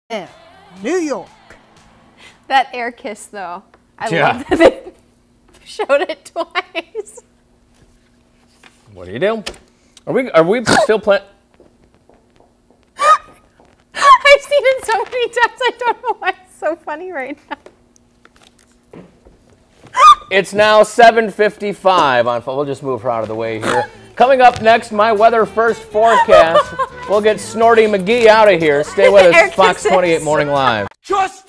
New York. That air kiss, though. I love that they showed it twice. What do you do? Are we still playing? I've seen it so many times. I don't know why it's so funny right now. It's now 7:55 on. We'll just move her out of the way here. Coming up next, my weather first forecast. We'll get Snorty McGee out of here. Stay with us, Fox 28 Morning Live. Just